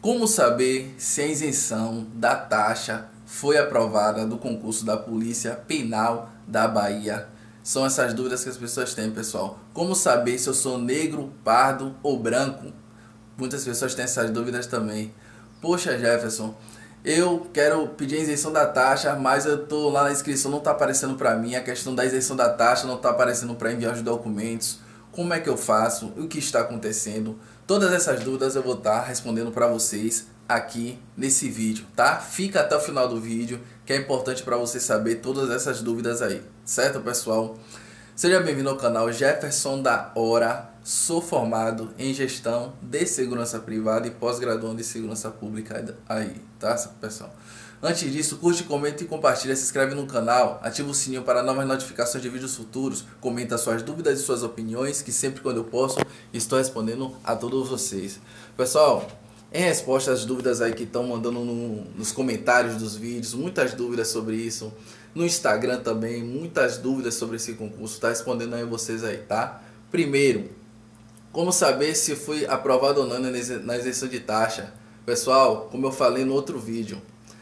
Como saber se a isenção da taxa foi aprovada do concurso da Polícia Penal da Bahia? São essas dúvidas que as pessoas têm, pessoal. Como saber se eu sou negro, pardo ou branco? Muitas pessoas têm essas dúvidas também. Poxa, Jefferson, eu quero pedir a isenção da taxa, mas eu tô lá na inscrição, não está aparecendo para mim. A questão da isenção da taxa não está aparecendo para enviar os documentos. Como é que eu faço? O que está acontecendo? Todas essas dúvidas eu vou estar respondendo para vocês aqui nesse vídeo, tá? Fica até o final do vídeo, que é importante para você saber todas essas dúvidas aí, certo, pessoal? Seja bem-vindo ao canal Jefferson da Hora. Sou formado em gestão de segurança privada e pós-graduando em segurança pública aí, tá, pessoal? Antes disso, curte, comenta e compartilha, se inscreve no canal, ativa o sininho para novas notificações de vídeos futuros, comenta suas dúvidas e suas opiniões, que sempre quando eu posso, estou respondendo a todos vocês. Pessoal, em resposta às dúvidas aí que estão mandando nos comentários dos vídeos, muitas dúvidas sobre isso, no Instagram também, muitas dúvidas sobre esse concurso, tá respondendo aí vocês aí, tá? Primeiro, como saber se fui aprovado ou não na isenção de taxa? Pessoal, como eu falei no outro vídeo,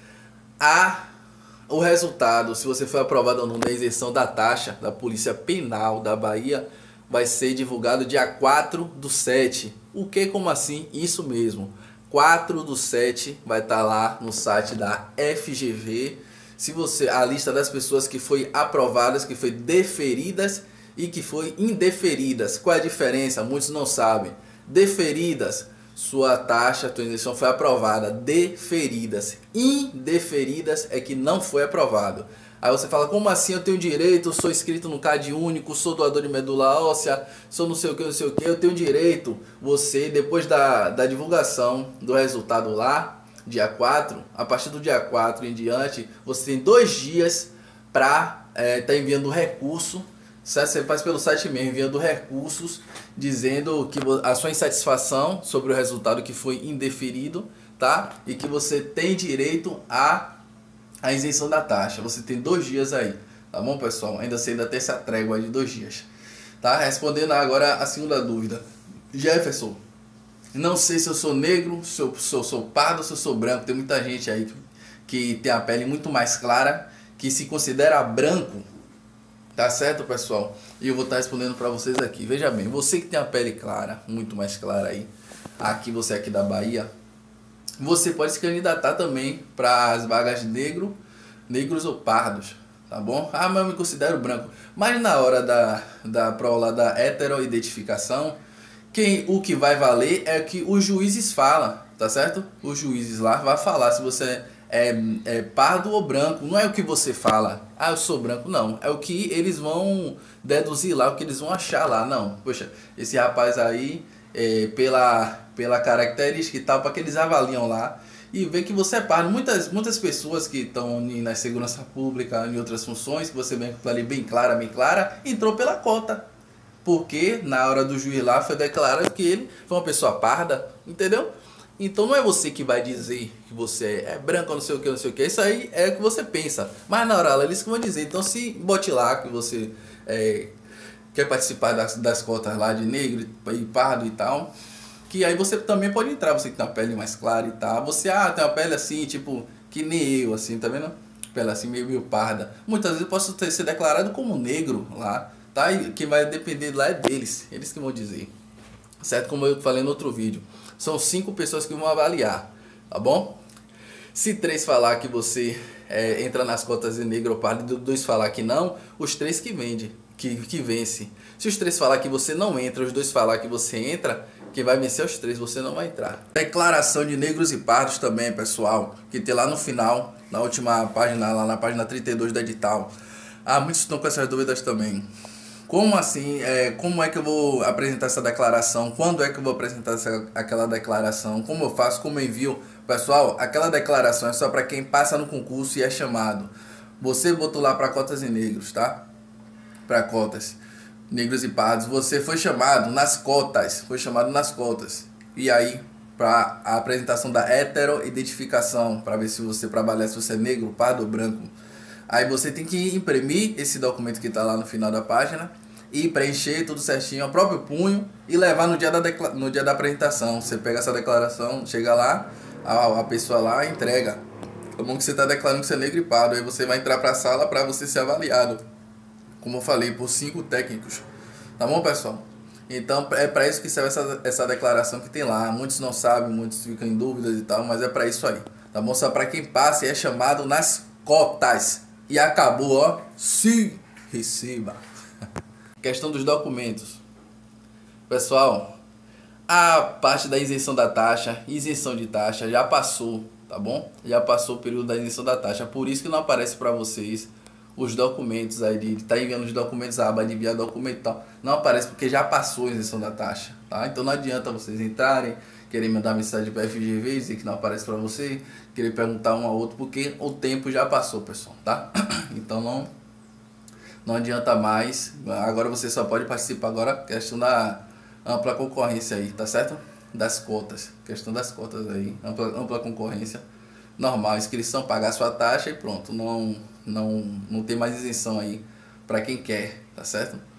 o resultado, se você foi aprovado ou não na isenção da taxa da Polícia Penal da Bahia, vai ser divulgado dia 4/7. O que? Como assim? Isso mesmo. 4/7 vai estar lá no site da FGV. Se você, a lista das pessoas que foi aprovadas, que foi deferidas e que foi indeferidas. Qual é a diferença? Muitos não sabem. Deferidas, sua taxa, tua isenção foi aprovada. Deferidas. Indeferidas é que não foi aprovado. Aí você fala, como assim eu tenho direito? Sou inscrito no CAD único, sou doador de medula óssea, sou não sei o que, não sei o que. Eu tenho direito. Você, depois da divulgação do resultado lá, dia 4, a partir do dia 4 em diante, você tem 2 dias para estar enviando recurso. Você faz pelo site mesmo, enviando recursos, dizendo que a sua insatisfação sobre o resultado que foi indeferido, tá? E que você tem direito à isenção da taxa. Você tem 2 dias aí, tá bom, pessoal? Ainda tem essa trégua de 2 dias, tá? Respondendo agora a segunda dúvida. Jefferson, não sei se eu sou negro, se eu sou pardo, se eu sou branco. Tem muita gente aí que tem a pele muito mais clara, que se considera branco. Tá certo, pessoal? E eu vou estar respondendo para vocês aqui. Veja bem, você que tem a pele clara, muito mais clara aí, você aqui da Bahia, você pode se candidatar também para as vagas de negros ou pardos, tá bom? Ah, mas eu me considero branco. Mas na hora da prova lá da heteroidentificação, o que vai valer é que os juízes falam, tá certo? Os juízes lá vão falar se você é pardo ou branco. Não é o que você fala, ah, eu sou branco, não. É o que eles vão deduzir lá, o que eles vão achar lá. Não, poxa, esse rapaz aí, pela característica e tal, para que eles avaliam lá e ver que você é pardo. Muitas pessoas que estão na segurança pública, em outras funções, que você bem ali bem clara, entrou pela cota. Porque na hora do juiz lá foi declarado que ele foi uma pessoa parda, entendeu? Então não é você que vai dizer que você é branco ou não sei o que, não sei o que. Isso aí é o que você pensa. Mas na hora lá eles que vão dizer. Então se bote lá que você quer participar das cotas lá de negro e pardo e tal, que aí você também pode entrar. Você que tem uma pele mais clara e tal. Você tem uma pele assim, tipo, que nem eu, assim, tá vendo? Pele assim meio parda. Muitas vezes eu posso ser declarado como negro lá. Tá? E quem vai depender lá é deles, eles que vão dizer, certo? Como eu falei no outro vídeo, são 5 pessoas que vão avaliar, tá bom? Se 3 falar que você entra nas cotas de negro ou pardo, 2 falar que não, os 3 que vence. Se os 3 falar que você não entra, os 2 falar que você entra, quem vai vencer os 3, você não vai entrar. Declaração de negros e pardos também, pessoal, que tem lá no final, na última página, lá na página 32 do edital. Muitos estão com essas dúvidas também. Como assim? Como é que eu vou apresentar essa declaração? Quando é que eu vou apresentar aquela declaração? Como eu faço? Como eu envio? Pessoal, aquela declaração é só para quem passa no concurso e é chamado. Você botou lá para cotas e negros, tá? Para cotas, negros e pardos. Você foi chamado nas cotas. E aí, para a apresentação da heteroidentificação, para ver se você trabalha, se você é negro, pardo ou branco. Aí você tem que imprimir esse documento que está lá no final da página e preencher tudo certinho, ao próprio punho, e levar no dia da apresentação. Você pega essa declaração, chega lá, a pessoa lá entrega. É bom que você está declarando que você é negro e pardo, aí você vai entrar para a sala para você ser avaliado, como eu falei, por 5 técnicos. Tá bom, pessoal? Então é para isso que serve essa declaração que tem lá. Muitos não sabem, muitos ficam em dúvidas e tal, mas é para isso aí. Tá bom? Só para quem passa e é chamado nas cotas. E acabou, ó. Se receba. Questão dos documentos. Pessoal, a parte da isenção da taxa, isenção de taxa já passou, tá bom? Já passou o período da isenção da taxa. Por isso que não aparece para vocês os documentos aí de tá enviando os documentos, a aba de enviar documento e tal. Não aparece porque já passou a isenção da taxa, tá? Então não adianta vocês entrarem, querer mandar mensagem para FGV, dizer que não aparece para você, querer perguntar um ao outro, porque o tempo já passou, pessoal, tá? Então não adianta mais. Agora você só pode participar agora, questão da ampla concorrência aí, tá certo? Das cotas, questão das cotas aí, ampla concorrência, normal, inscrição, pagar sua taxa e pronto, não tem mais isenção aí para quem quer, tá certo?